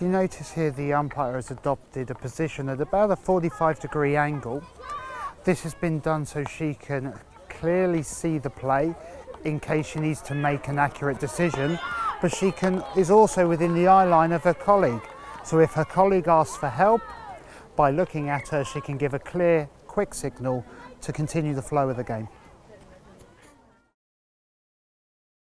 you notice here, the umpire has adopted a position at about a 45-degree angle. This has been done so she can clearly see the play in case she needs to make an accurate decision, but she is also within the eye line of her colleague. So if her colleague asks for help, by looking at her, she can give a clear, quick signal to continue the flow of the game.